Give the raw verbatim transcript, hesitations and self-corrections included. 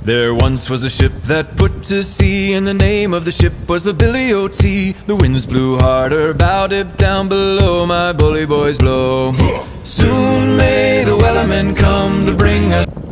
There once was a ship that put to sea, and the name of the ship was the Billy O T. The winds blew harder, bowed it down below, my bully boys blow. Soon may the wellermen come to bring us